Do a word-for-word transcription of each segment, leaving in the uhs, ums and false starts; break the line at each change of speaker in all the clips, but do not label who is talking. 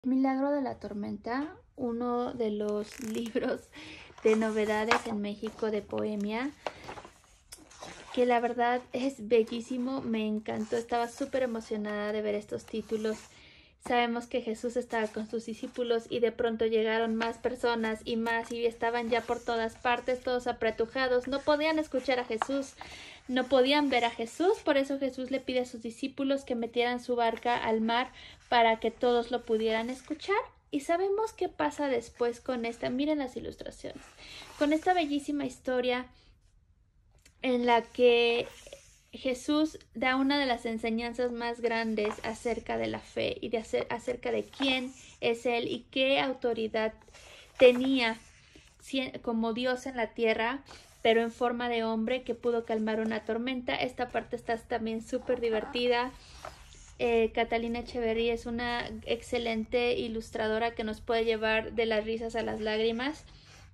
Milagro de la tormenta, uno de los libros de novedades en México de Poemia, que la verdad es bellísimo, me encantó, estaba súper emocionada de ver estos títulos. Sabemos que Jesús estaba con sus discípulos y de pronto llegaron más personas y más y estaban ya por todas partes, todos apretujados, no podían escuchar a Jesús, no podían ver a Jesús, por eso Jesús le pide a sus discípulos que metieran su barca al mar para que todos lo pudieran escuchar. Y sabemos qué pasa después con esta, miren las ilustraciones, con esta bellísima historia en la que Jesús da una de las enseñanzas más grandes acerca de la fe y de hacer, acerca de quién es Él y qué autoridad tenía como Dios en la tierra, pero en forma de hombre que pudo calmar una tormenta. Esta parte está también súper divertida. Eh, Catalina Echeverría es una excelente ilustradora que nos puede llevar de las risas a las lágrimas.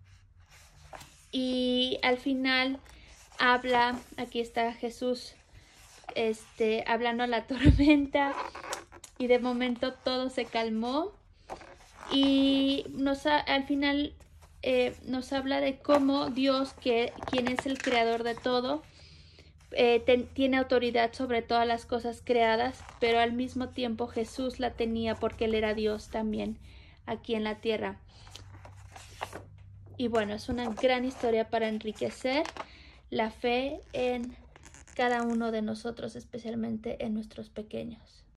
Y al final habla, aquí está Jesús, este, hablando a la tormenta y de momento todo se calmó y nos ha, al final eh, nos habla de cómo Dios, que quien es el creador de todo, eh, ten, tiene autoridad sobre todas las cosas creadas, pero al mismo tiempo Jesús la tenía porque Él era Dios también aquí en la tierra. Y bueno, es una gran historia para enriquecer la fe en cada uno de nosotros, especialmente en nuestros pequeños.